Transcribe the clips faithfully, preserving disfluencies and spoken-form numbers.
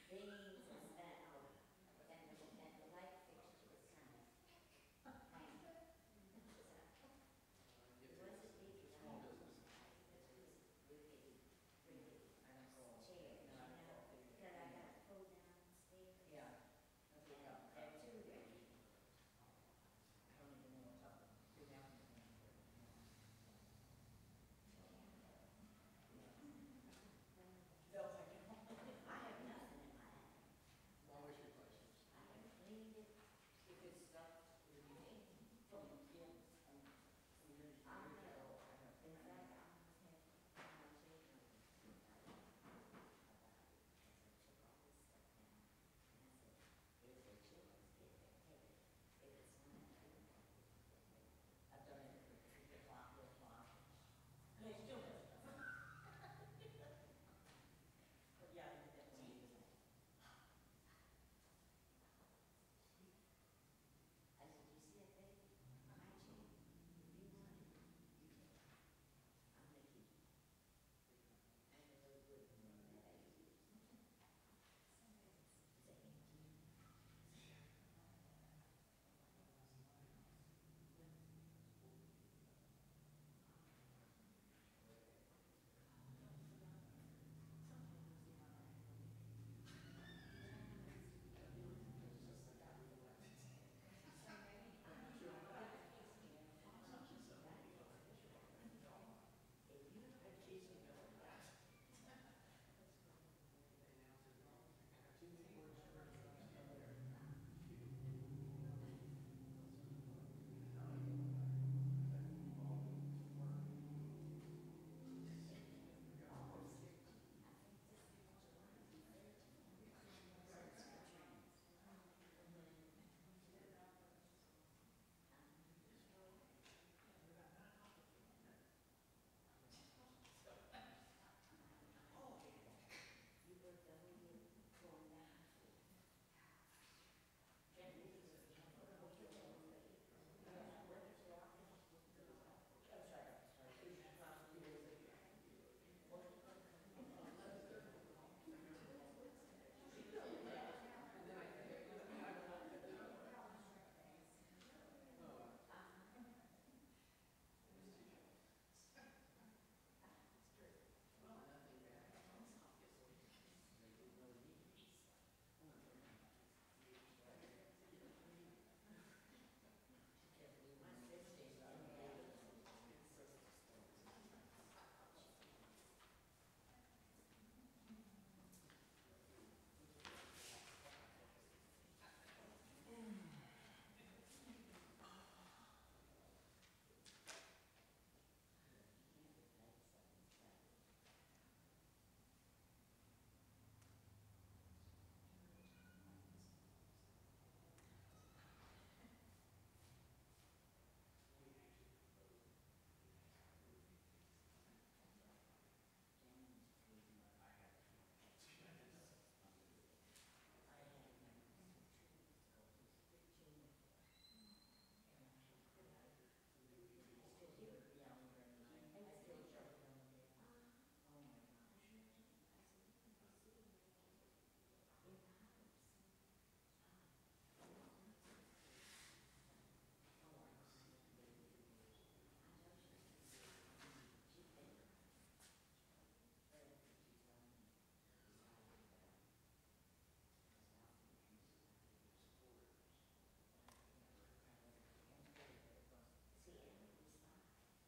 beams and that, oh, and the, and the light fixture was kind of hanging. It wasn't big enough. It was really, really chairs, you know, that I got to pull downstairs. Yeah. That's what And got there are cut. two there. I don't even know what's up. Two thousand. No, I don't. I have nothing in my hand. Always replaces. I have cleaned it. If it's stuff, it would be me. From the kids, um, from years and I years ago. know. I have. In fact, I have my children. If the children get their head, if it's not I've done it with the clock, with clock. And they still have stuff. But yeah, I did that one. I said, you see that baby? My child, if you want it, you can. I'm gonna keep it. I'm a little good one that I use. It's a eighteen. If you put cheese in your you work the whole year going down. I'm sorry, sorry. It was just last few days ago. My sister's in there. My sister's See, Emily was fine.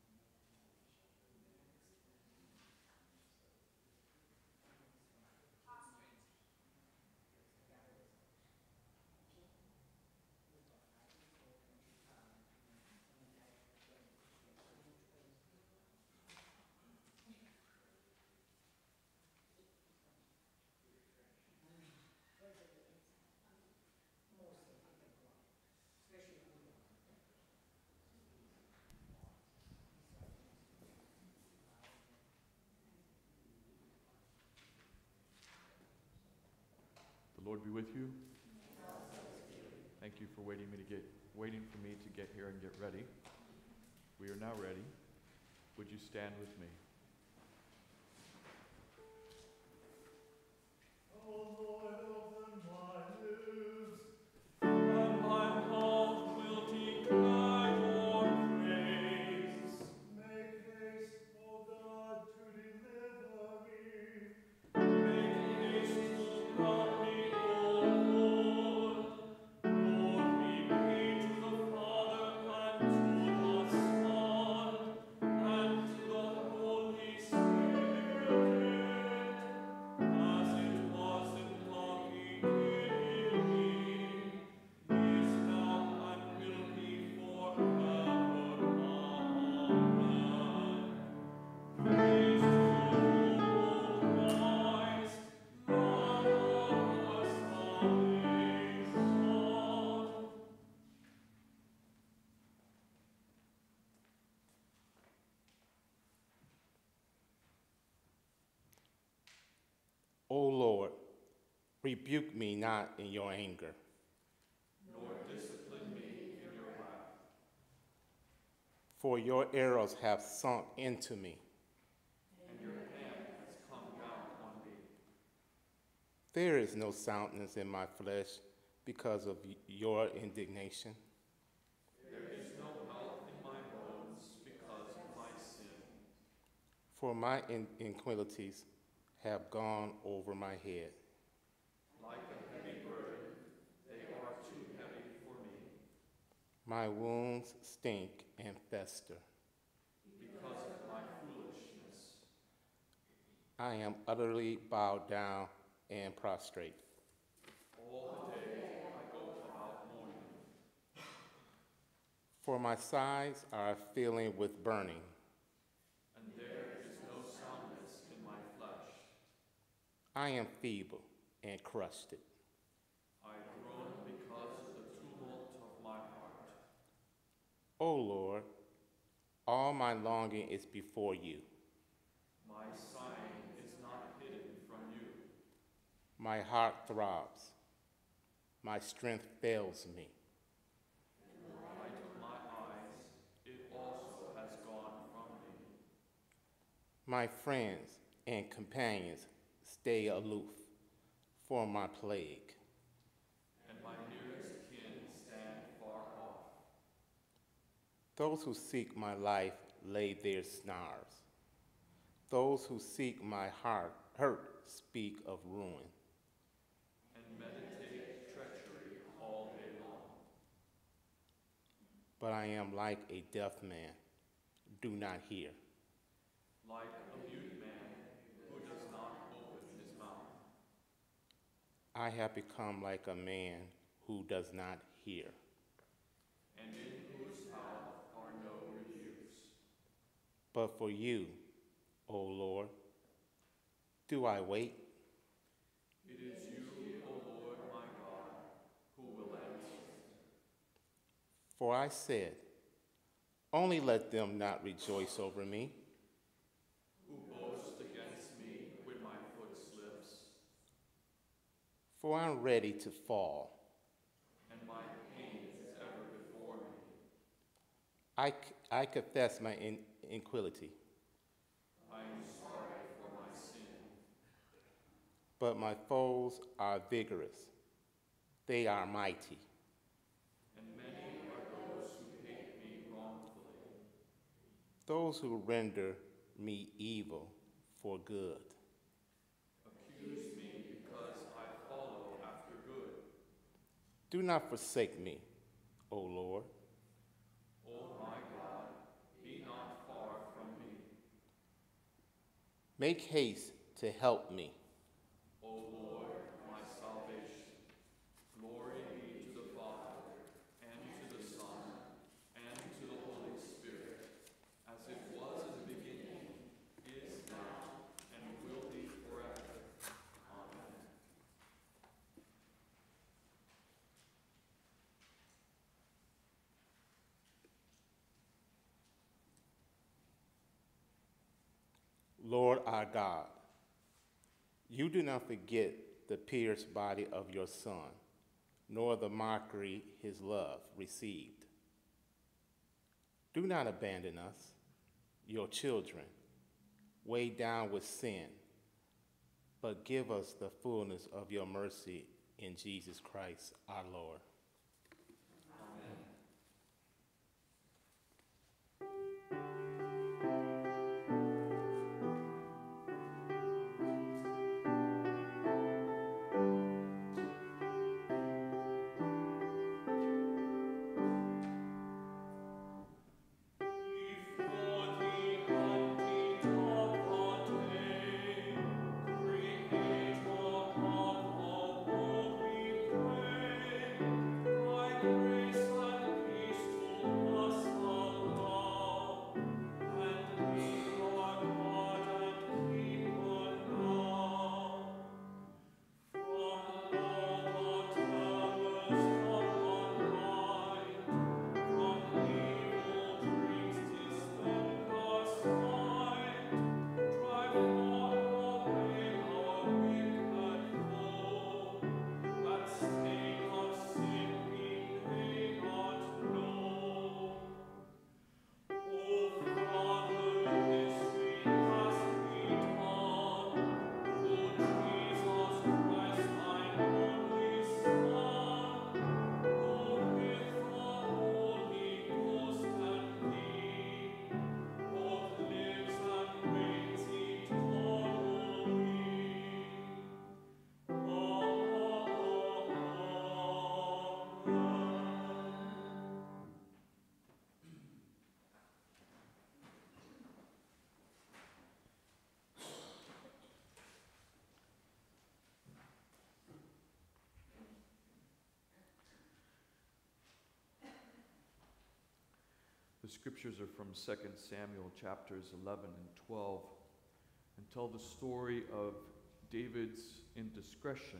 Where's it inside? Mostly, especially if we. The Lord be with you. Thank you for waiting me to get waiting for me to get here and get ready. We are now ready. Would you stand with me? Oh Lord, oh O Lord, rebuke me not in your anger, nor discipline me in your wrath. for your arrows have sunk into me. And your hand has come down on me. There is no soundness in my flesh because of your indignation. There is no health in my bones because of my sin. For my in- iniquities have gone over my head. Like a heavy burden, they are too heavy for me. My wounds stink and fester. Because of my foolishness, I am utterly bowed down and prostrate. all the day I go about mourning. For my sides are filling with burning. And there is no soundness in my flesh. I am feeble and crusted. I groan because of the tumult of my heart. O Lord, all my longing is before you. My sighing is not hidden from you. My heart throbs. My strength fails me. In the light of my eyes, it also has gone from me. My friends and companions stay aloof for my plague. And my nearest kin stand far off. Those who seek my life lay their snares. Those who seek my heart hurt speak of ruin. And meditate treachery all day long. But I am like a deaf man, do not hear. Like a mute man who does not open his mouth. I have become like a man who does not hear. And in whose mouth are no rebukes. But for you, O Lord, do I wait? It is you, O Lord my God, who will answer. For I said, only let them not rejoice over me. Who boast against me when my foot slips. For I am ready to fall. And my pain is ever before me. I, I confess my in, iniquity, I am sorry for my sin. but my foes are vigorous. They are mighty. And many are those who hate me wrongfully. Those who render me evil for good. Accuse me because I follow after good. Do not forsake me, O Lord. O my God, be not far from me. Make haste to help me. O Lord, my salvation. Glory be to the Father, and to the Son, and to the Holy Spirit, as it was in the beginning, is now, and will be forever. Amen. Lord our God, you do not forget the pierced body of your Son, nor the mockery his love received. Do not abandon us, your children, weighed down with sin, but give us the fullness of your mercy in Jesus Christ our Lord. Creator of all, Lord, we pray. scriptures are from Second Samuel chapters eleven and twelve and tell the story of David's indiscretion,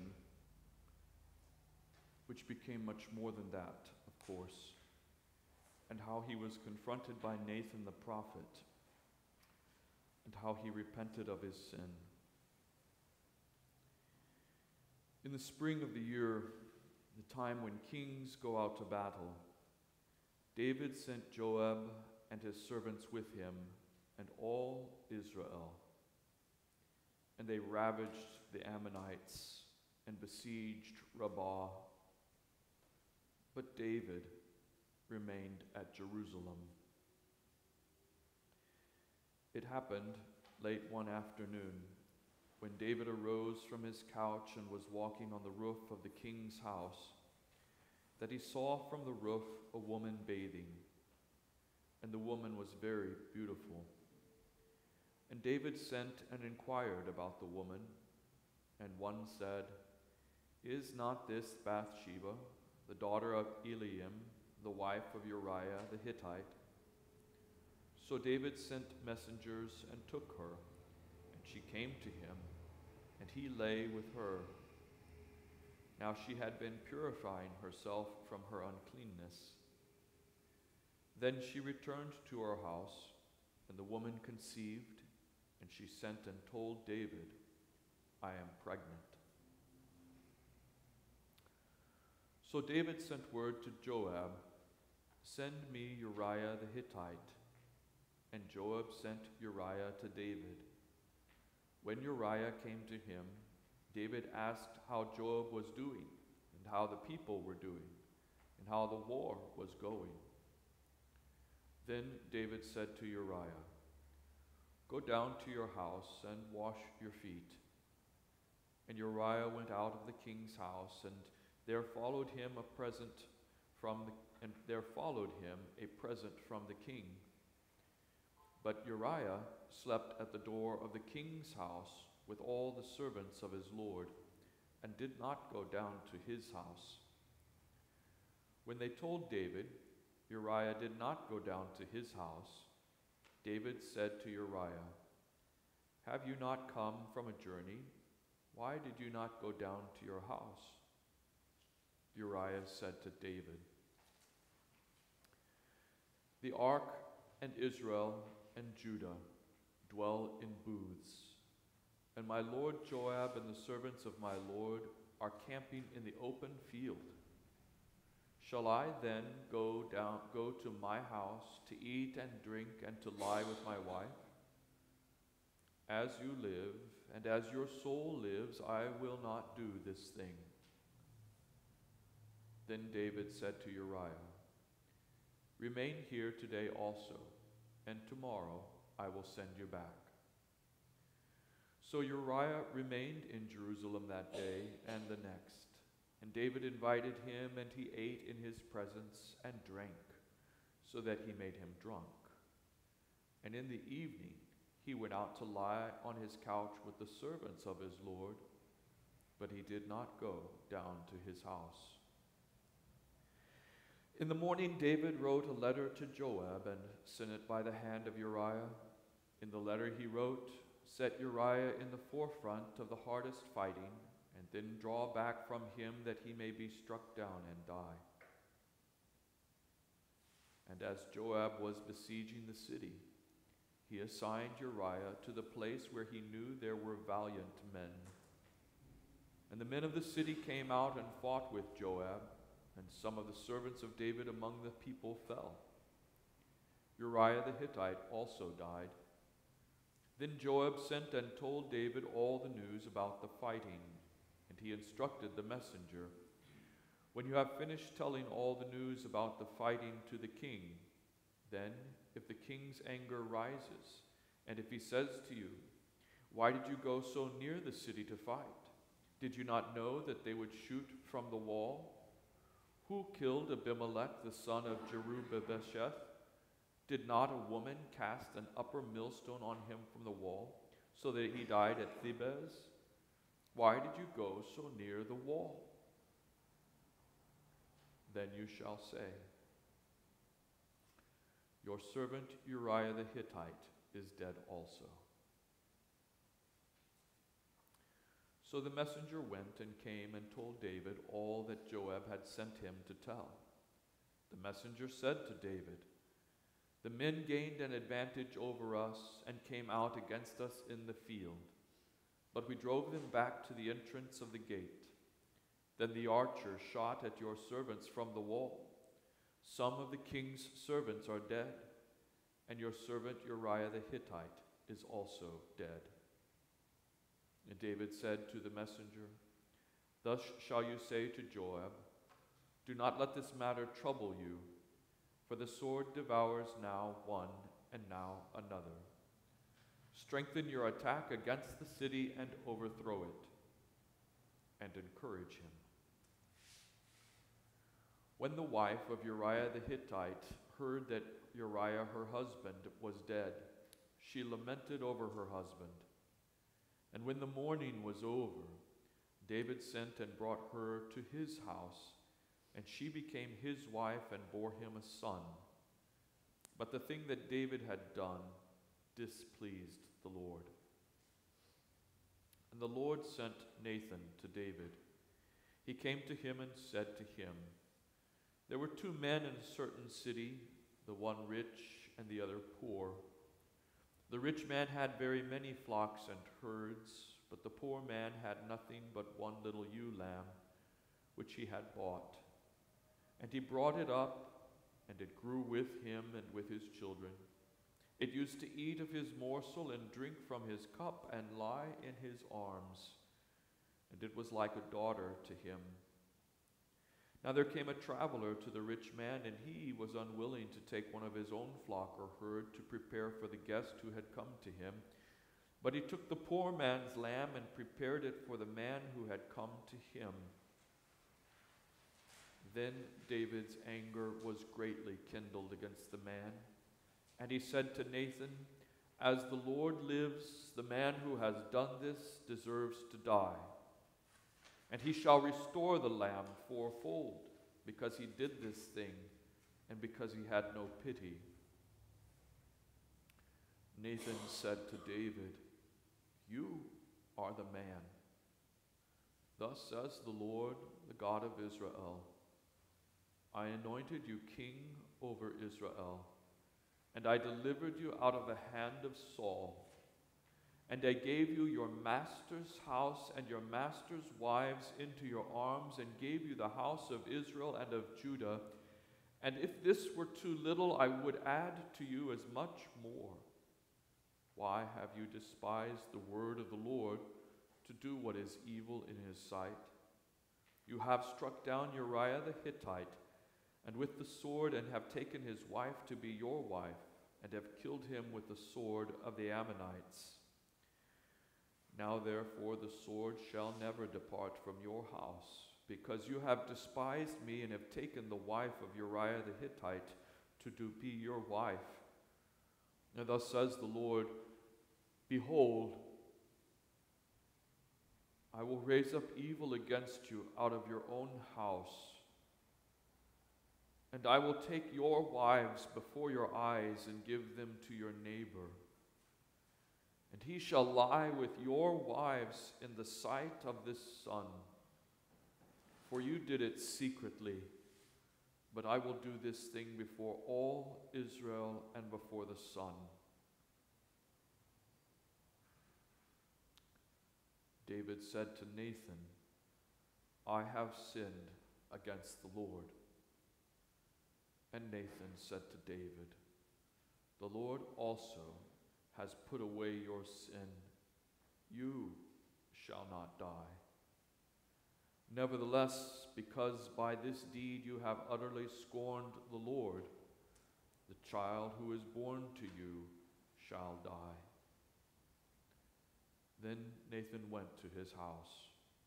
which became much more than that, of course, and how he was confronted by Nathan the prophet and how he repented of his sin. In the spring of the year, the time when kings go out to battle, David sent Joab and his servants with him and all Israel. And they ravaged the Ammonites and besieged Rabbah. But David remained at Jerusalem. It happened late one afternoon when David arose from his couch and was walking on the roof of the king's house, that he saw from the roof a woman bathing, and the woman was very beautiful. And David sent and inquired about the woman, and one said, "Is not this Bathsheba, the daughter of Eliam, the wife of Uriah the Hittite?" So David sent messengers and took her, and she came to him, and he lay with her. Now she had been purifying herself from her uncleanness. Then she returned to her house, and the woman conceived, and she sent and told David, "I am pregnant." So David sent word to Joab, "Send me Uriah the Hittite." And Joab sent Uriah to David. When Uriah came to him, David asked how Joab was doing, and how the people were doing, and how the war was going. Then David said to Uriah, "Go down to your house and wash your feet." And Uriah went out of the king's house, and there followed him a present from the, and there followed him a present from the king. But Uriah slept at the door of the king's house with all the servants of his lord, and did not go down to his house. When they told David, Uriah did not go down to his house, David said to Uriah, "Have you not come from a journey? Why did you not go down to your house?" Uriah said to David, "The ark and Israel and Judah dwell in booths, and my lord Joab and the servants of my lord are camping in the open field. Shall I then go down, go to my house to eat and drink and to lie with my wife? As you live, and as your soul lives, I will not do this thing." Then David said to Uriah, "Remain here today also, and tomorrow I will send you back." So Uriah remained in Jerusalem that day and the next. And David invited him, and he ate in his presence and drank, so that he made him drunk. And in the evening he went out to lie on his couch with the servants of his lord, but he did not go down to his house. In the morning David wrote a letter to Joab and sent it by the hand of Uriah. In the letter he wrote, "Set Uriah in the forefront of the hardest fighting, and then draw back from him that he may be struck down and die." And as Joab was besieging the city, he assigned Uriah to the place where he knew there were valiant men. And the men of the city came out and fought with Joab, and some of the servants of David among the people fell. Uriah the Hittite also died. Then Joab sent and told David all the news about the fighting, and he instructed the messenger, "When you have finished telling all the news about the fighting to the king, then if the king's anger rises, and if he says to you, 'Why did you go so near the city to fight? Did you not know that they would shoot from the wall? Who killed Abimelech, the son of Jerubbaal? Did not a woman cast an upper millstone on him from the wall, so that he died at Thebez? Why did you go so near the wall?' Then you shall say, Your servant Uriah the Hittite is dead also." So the messenger went and came and told David all that Joab had sent him to tell. The messenger said to David, "The men gained an advantage over us and came out against us in the field, but we drove them back to the entrance of the gate. Then the archers shot at your servants from the wall. Some of the king's servants are dead, and your servant Uriah the Hittite is also dead." And David said to the messenger, "Thus shall you say to Joab, 'Do not let this matter trouble you, for the sword devours now one and now another. Strengthen your attack against the city and overthrow it, and encourage him.'" When the wife of Uriah the Hittite heard that Uriah her husband was dead, she lamented over her husband. And when the mourning was over, David sent and brought her to his house, and she became his wife and bore him a son. But the thing that David had done displeased the Lord. And the Lord sent Nathan to David. He came to him and said to him, "There were two men in a certain city, the one rich and the other poor. The rich man had very many flocks and herds, but the poor man had nothing but one little ewe lamb, which he had bought. And he brought it up, and it grew with him and with his children. It used to eat of his morsel and drink from his cup and lie in his arms, and it was like a daughter to him. Now there came a traveler to the rich man, and he was unwilling to take one of his own flock or herd to prepare for the guest who had come to him. But he took the poor man's lamb and prepared it for the man who had come to him. Then David's anger was greatly kindled against the man, and he said to Nathan, 'As the Lord lives, the man who has done this deserves to die. And he shall restore the lamb fourfold, because he did this thing, and because he had no pity.' Nathan said to David, 'You are the man. Thus says the Lord, the God of Israel, I anointed you king over Israel, and I delivered you out of the hand of Saul. And I gave you your master's house and your master's wives into your arms, and gave you the house of Israel and of Judah. And if this were too little, I would add to you as much more. Why have you despised the word of the Lord to do what is evil in his sight? You have struck down Uriah the Hittite, and with the sword, and have taken his wife to be your wife, and have killed him with the sword of the Ammonites. Now therefore the sword shall never depart from your house, because you have despised me, and have taken the wife of Uriah the Hittite to do be your wife. And thus says the Lord, Behold, I will raise up evil against you out of your own house, and I will take your wives before your eyes and give them to your neighbor. And he shall lie with your wives in the sight of this sun. For you did it secretly, but I will do this thing before all Israel and before the sun. David said to Nathan, I have sinned against the Lord. And Nathan said to David, The Lord also has put away your sin. You shall not die. Nevertheless, because by this deed you have utterly scorned the Lord, the child who is born to you shall die. Then Nathan went to his house.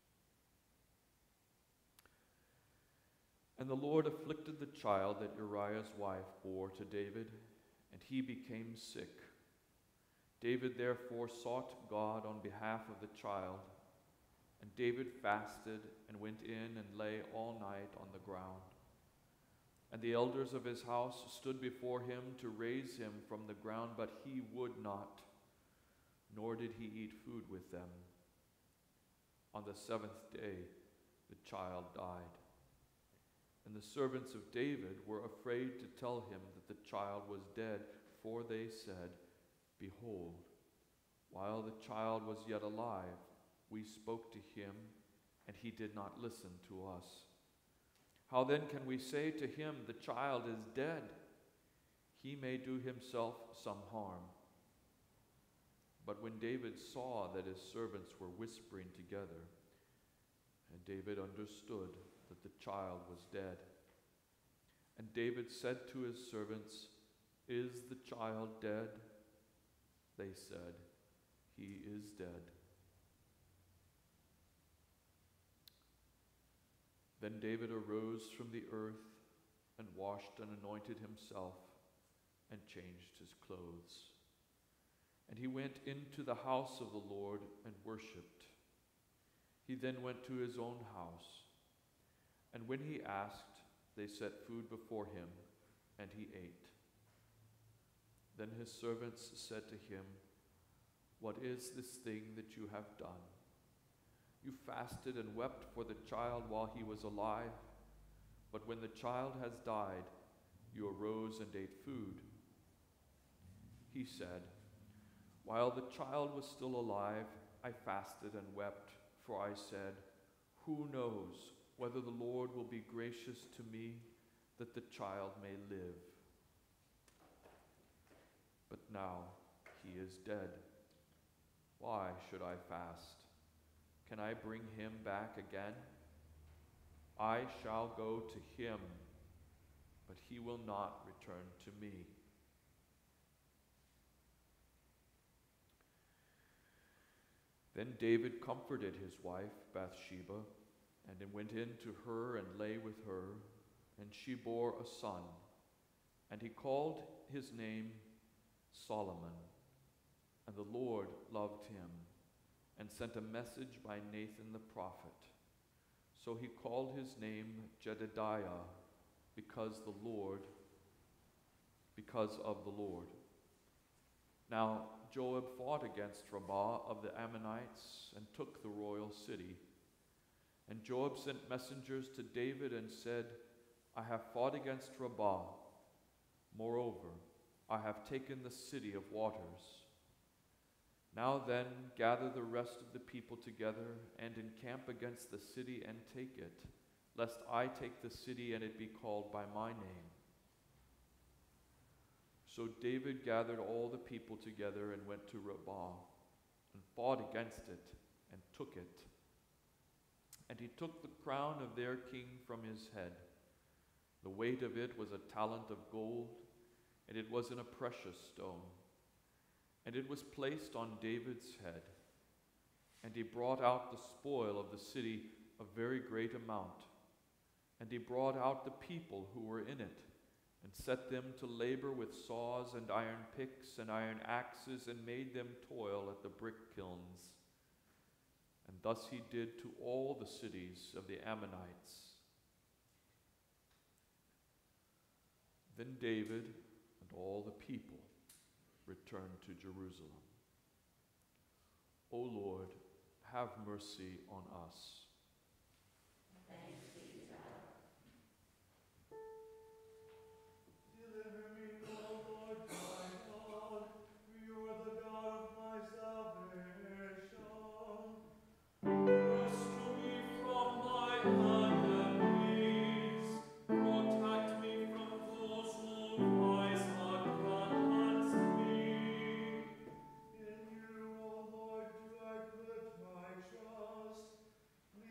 And the Lord afflicted the child that Uriah's wife bore to David, and he became sick. David therefore sought God on behalf of the child, and David fasted and went in and lay all night on the ground. And the elders of his house stood before him to raise him from the ground, but he would not, nor did he eat food with them. On the seventh day, the child died. And the servants of David were afraid to tell him that the child was dead, for they said, Behold, while the child was yet alive, we spoke to him, and he did not listen to us. How then can we say to him, The child is dead? He may do himself some harm. But when David saw that his servants were whispering together, and David understood that the child was dead, and David said to his servants, Is the child dead? They said, He is dead. Then David arose from the earth and washed and anointed himself and changed his clothes. And he went into the house of the Lord and worshipped. He then went to his own house. And when he asked, they set food before him, and he ate. Then his servants said to him, What is this thing that you have done? You fasted and wept for the child while he was alive, but when the child has died, you arose and ate food. He said, While the child was still alive, I fasted and wept, for I said, Who knows whether the Lord will be gracious to me that the child may live? But now he is dead. Why should I fast? Can I bring him back again? I shall go to him, but he will not return to me. Then David comforted his wife Bathsheba, and went in to her and lay with her, and she bore a son, and he called his name Solomon. And the Lord loved him, and sent a message by Nathan the prophet. So he called his name Jedediah, because the Lord, because of the Lord. Now Joab fought against Rabbah of the Ammonites, and took the royal city. And Joab sent messengers to David and said, I have fought against Rabbah. Moreover, I have taken the city of waters. Now then, gather the rest of the people together, and encamp against the city and take it, lest I take the city and it be called by my name. So David gathered all the people together and went to Rabbah, and fought against it, and took it. And he took the crown of their king from his head. The weight of it was a talent of gold, and it was in a precious stone. And it was placed on David's head. And he brought out the spoil of the city, a very great amount. And he brought out the people who were in it, and set them to labor with saws and iron picks and iron axes, and made them toil at the brick kilns. And thus he did to all the cities of the Ammonites. Then David and all the people returned to Jerusalem. O Lord, have mercy on us. Thanks be to God. Deliver me, O Lord my God, for you are the God of my salvation. Rescue me from my enemies. Protect me from those who rise against me. In you, O Lord, do I put my trust.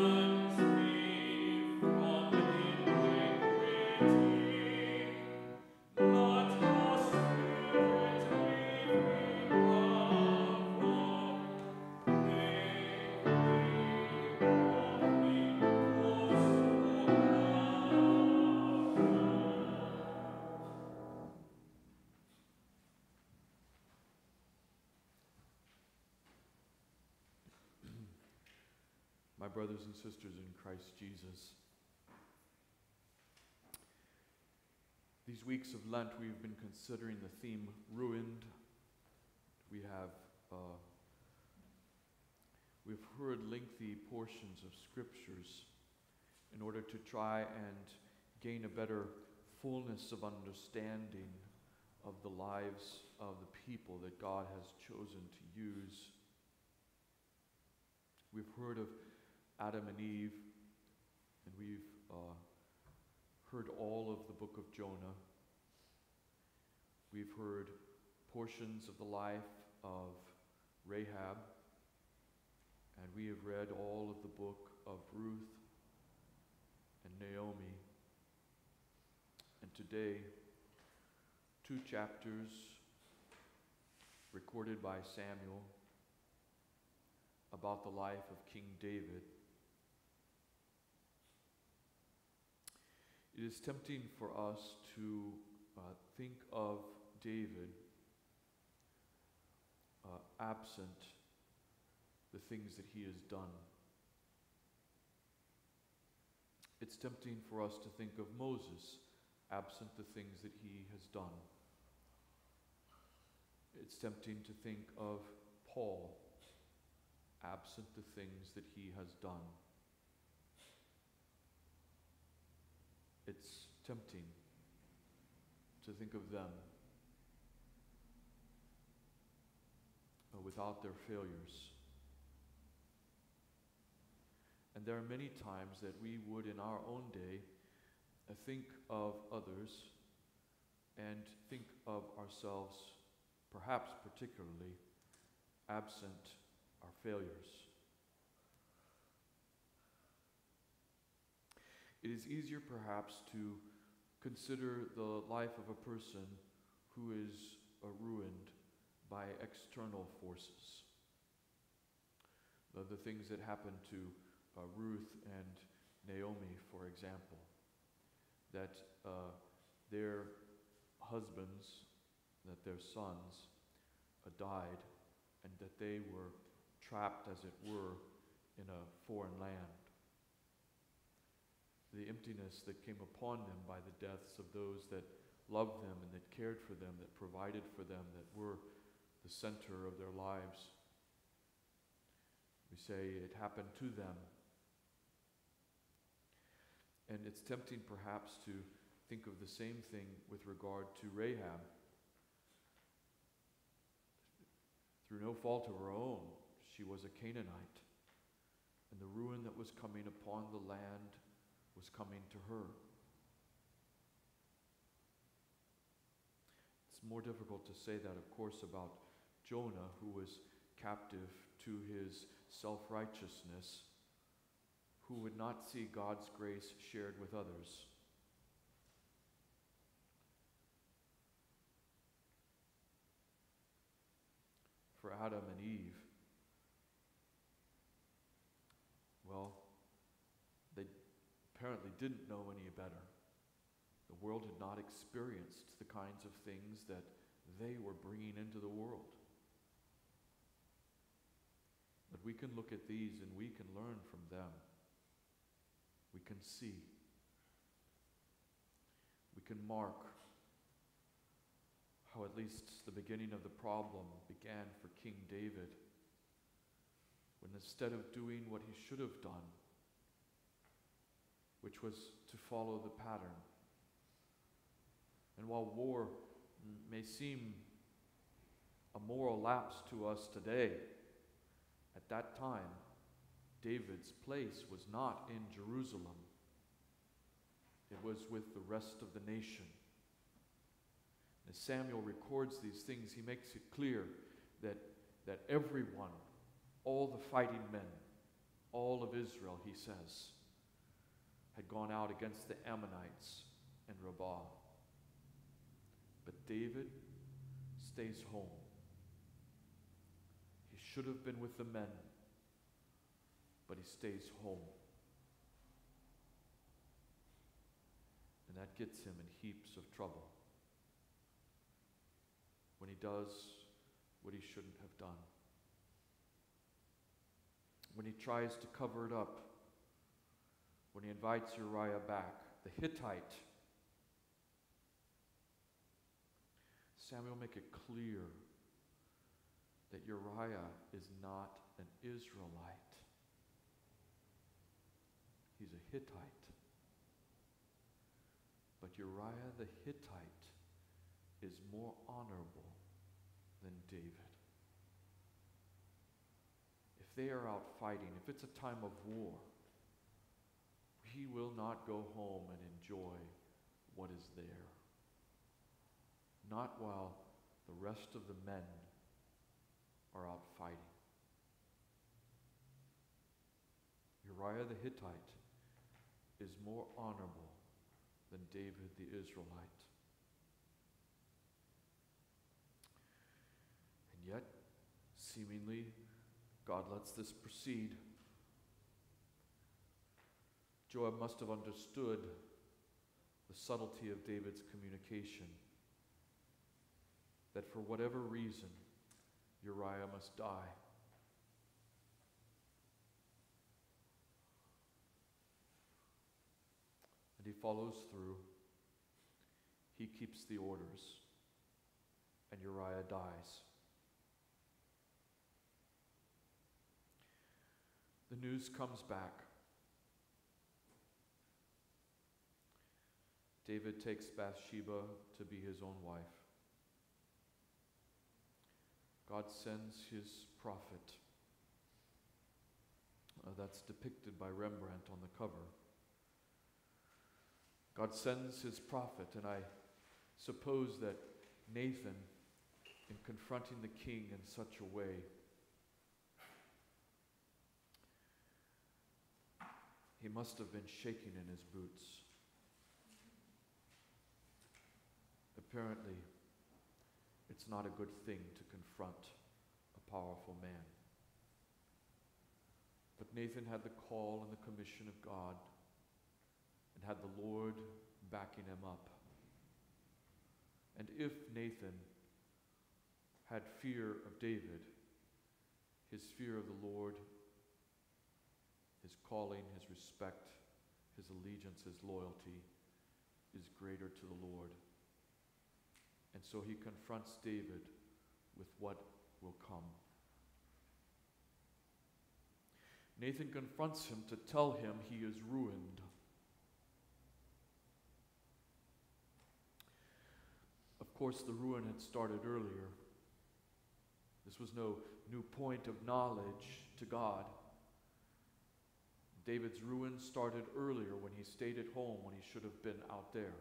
My brothers and sisters in Christ Jesus, these weeks of Lent we've been considering the theme ruined. We have uh, we've heard lengthy portions of scriptures in order to try and gain a better fullness of understanding of the lives of the people that God has chosen to use. We've heard of Adam and Eve, and we've uh, heard all of the book of Jonah. We've heard portions of the life of Rahab, and we have read all of the book of Ruth and Naomi. And today, two chapters recorded by Samuel about the life of King David. It is tempting for us to uh, think of David uh, absent the things that he has done. It's tempting for us to think of Moses absent the things that he has done. It's tempting to think of Paul absent the things that he has done. It's tempting to think of them uh, without their failures. And there are many times that we would in our own day uh, think of others and think of ourselves, perhaps particularly, absent our failures. It is easier perhaps to consider the life of a person who is uh, ruined by external forces. The, the things that happened to uh, Ruth and Naomi, for example, that uh, their husbands, that their sons uh, died, and that they were trapped, as it were, in a foreign land. The emptiness that came upon them by the deaths of those that loved them and that cared for them, that provided for them, that were the center of their lives. We say it happened to them. And it's tempting perhaps to think of the same thing with regard to Rahab. Through no fault of her own, she was a Canaanite, and the ruin that was coming upon the land was coming to her. It's more difficult to say that, of course, about Jonah, who was captive to his self-righteousness, who would not see God's grace shared with others. For Adam and Eve, well, they apparently didn't know any better. The world had not experienced the kinds of things that they were bringing into the world. But we can look at these and we can learn from them. We can see. We can mark how at least the beginning of the problem began for King David, when instead of doing what he should have done, which was to follow the pattern. And while war may seem a moral lapse to us today, at that time, David's place was not in Jerusalem. It was with the rest of the nation. As Samuel records these things, he makes it clear that, that everyone, all the fighting men, all of Israel, he says, had gone out against the Ammonites and Rabbah. But David stays home. He should have been with the men, but he stays home. And that gets him in heaps of trouble when he does what he shouldn't have done. When he tries to cover it up, when he invites Uriah back, the Hittite. Samuel make it clear that Uriah is not an Israelite. He's a Hittite. But Uriah the Hittite is more honorable than David. If they are out fighting, if it's a time of war, he will not go home and enjoy what is there. Not while the rest of the men are out fighting. Uriah the Hittite is more honorable than David the Israelite. And yet, seemingly, God lets this proceed. Joab must have understood the subtlety of David's communication, that for whatever reason, Uriah must die. And he follows through. He keeps the orders, and Uriah dies. The news comes back. David takes Bathsheba to be his own wife. God sends his prophet. Uh, that's depicted by Rembrandt on the cover. God sends his prophet, and I suppose that Nathan, in confronting the king in such a way, he must have been shaking in his boots. Apparently, it's not a good thing to confront a powerful man. But Nathan had the call and the commission of God, and had the Lord backing him up. And if Nathan had fear of David, his fear of the Lord, his calling, his respect, his allegiance, his loyalty is greater to the Lord. And so he confronts David with what will come. Nathan confronts him to tell him he is ruined. Of course, the ruin had started earlier. This was no new point of knowledge to God. David's ruin started earlier when he stayed at home when he should have been out there.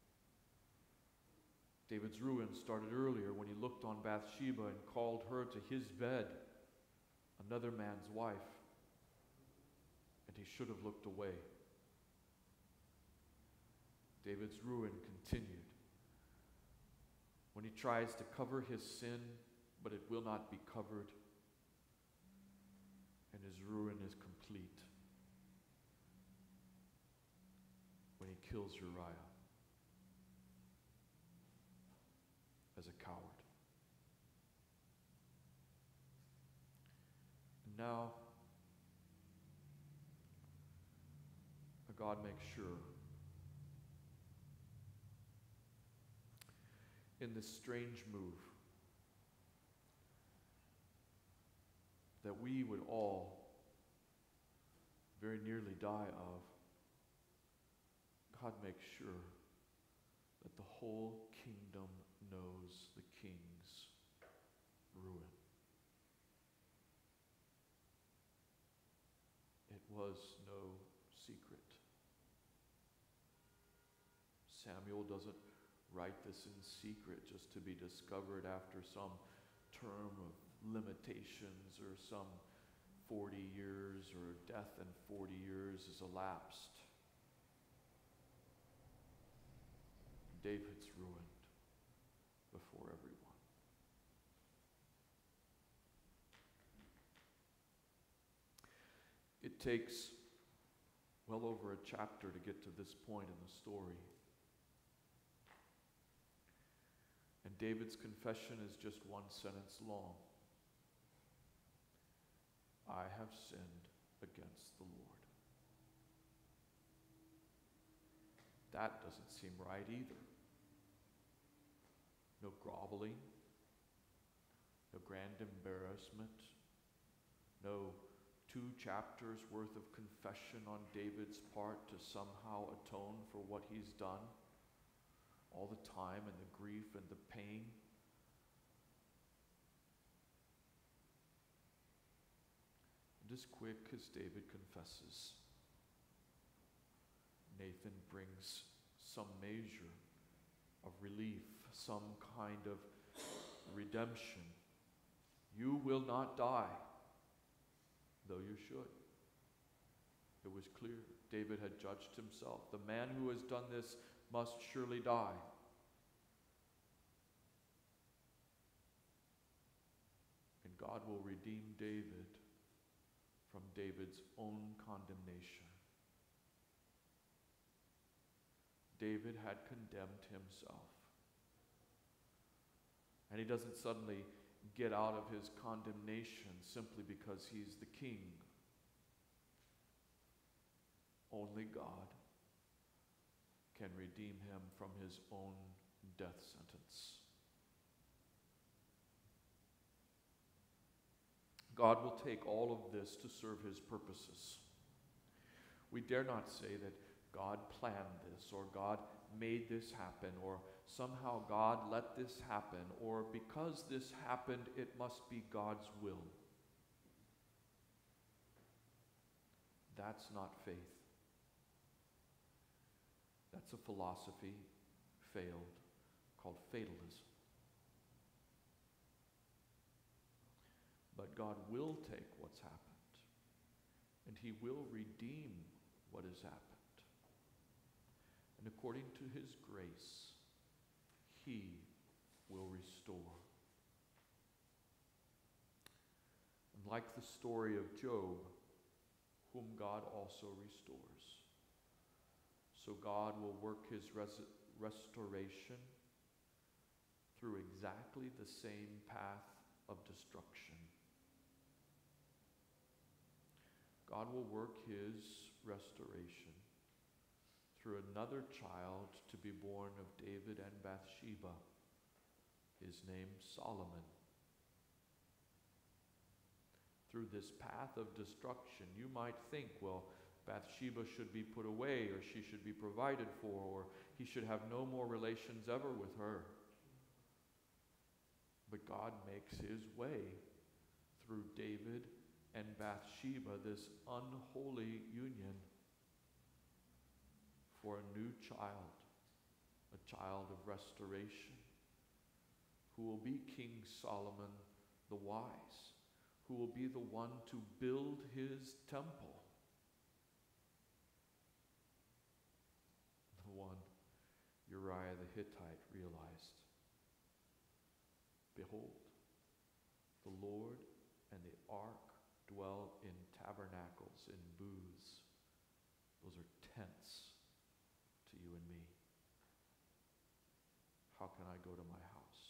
David's ruin started earlier when he looked on Bathsheba and called her to his bed, another man's wife, and he should have looked away. David's ruin continued when he tries to cover his sin, but it will not be covered, and his ruin is complete when he kills Uriah as a coward. And now, God makes sure in this strange move that we would all very nearly die of, God makes sure that the whole kingdom knows the king's ruin. It was no secret. Samuel doesn't write this in secret just to be discovered after some term of limitations or some forty years or death in forty years is elapsed. David's ruined before everyone. It takes well over a chapter to get to this point in the story. And David's confession is just one sentence long. I have sinned against the Lord. That doesn't seem right either. No groveling, no grand embarrassment, no two chapters worth of confession on David's part to somehow atone for what he's done, all the time and the grief and the pain. And as quick as David confesses, Nathan brings some measure of relief, some kind of redemption. You will not die, though you should. It was clear. David had judged himself. The man who has done this must surely die. And God will redeem David from David's own condemnation. David had condemned himself. And he doesn't suddenly get out of his condemnation simply because he's the king. Only God can redeem him from his own death sentence. God will take all of this to serve his purposes. We dare not say that God planned this, or God made this happen, or somehow God let this happen, or because this happened, it must be God's will. That's not faith. That's a philosophy failed called fatalism. But God will take what's happened, and he will redeem what has happened. And according to his grace, he will restore. And like the story of Job, whom God also restores, so God will work his res- restoration through exactly the same path of destruction. God will work his restoration through another child to be born of David and Bathsheba, his name Solomon. Through this path of destruction, you might think, well, Bathsheba should be put away, or she should be provided for, or he should have no more relations ever with her. But God makes his way through David and Bathsheba, this unholy union, for a new child, a child of restoration, who will be King Solomon the wise, who will be the one to build his temple. The one Uriah the Hittite realized. Behold, the Lord and the ark dwell in tabernacles, in booths. Those are tents to you and me. How can I go to my house?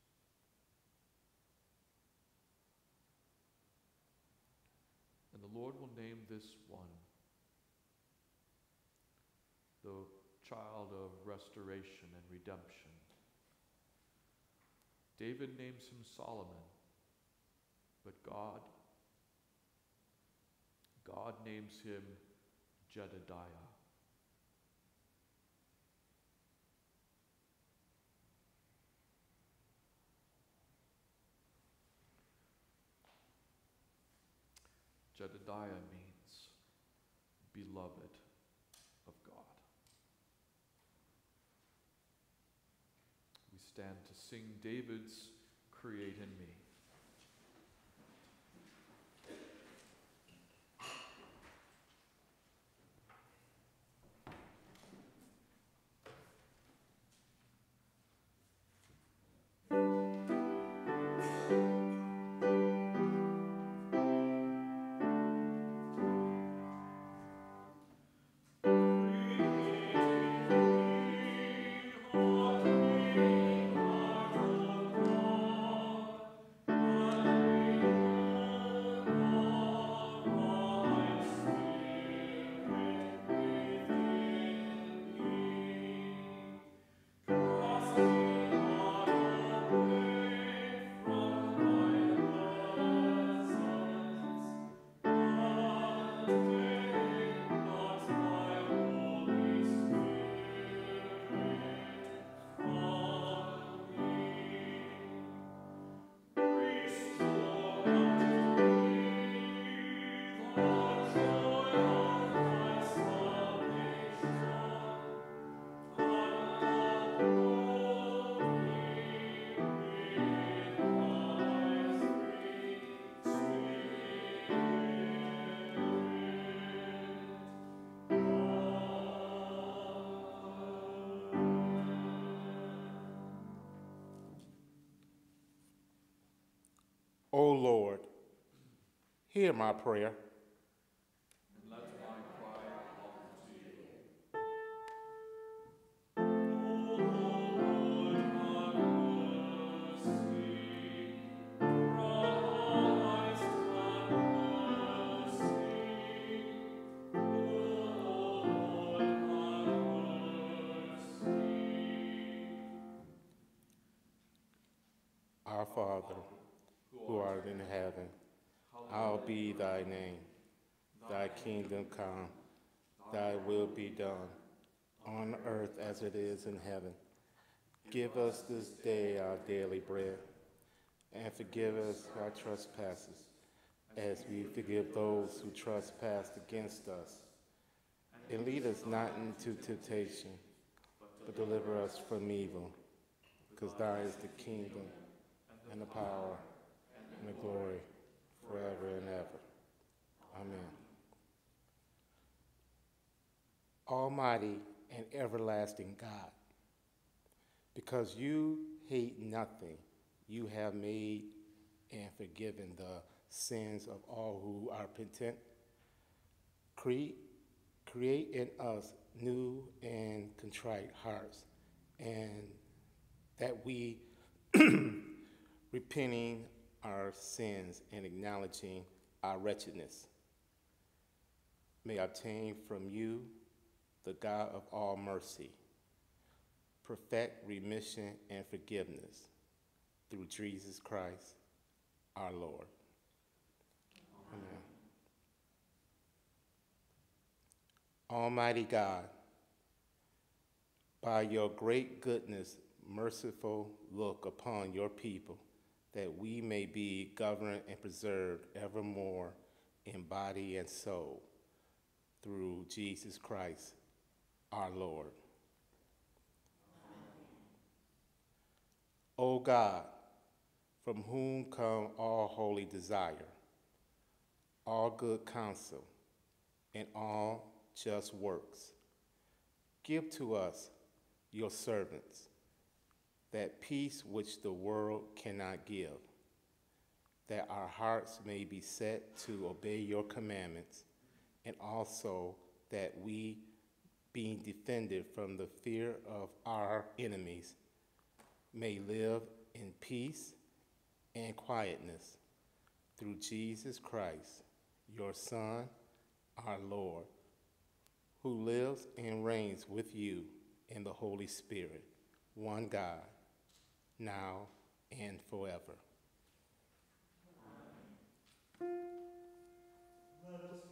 And the Lord will name this one the child of restoration and redemption. David names him Solomon, but God, God names him Jedediah. Jedediah means beloved of God. We stand to sing David's Create in Me. O Lord, hear my prayer. And let my cry come to you. Our Father, who art in heaven, hallowed be thy name. Thy kingdom come, thy will be done, on earth as it is in heaven. Give us this day our daily bread, and forgive us our trespasses, as we forgive those who trespass against us. And lead us not into temptation, but deliver us from evil. Because thine is the kingdom, and the power, and the glory, forever and ever. Amen. Almighty and everlasting God, because you hate nothing, you have made and forgiven the sins of all who are penitent. Create, create in us new and contrite hearts, and that we, repenting our sins and acknowledging our wretchedness, may obtain from you, the God of all mercy, perfect remission and forgiveness through Jesus Christ, our Lord. Amen. Almighty God, by your great goodness, merciful look upon your people, that we may be governed and preserved evermore in body and soul, through Jesus Christ, our Lord. O God, from whom come all holy desire, all good counsel, and all just works, give to us, your servants, that peace which the world cannot give, that our hearts may be set to obey your commandments, and also that we, being defended from the fear of our enemies, may live in peace and quietness through Jesus Christ, your Son, our Lord, who lives and reigns with you in the Holy Spirit, one God, now and forever. Let us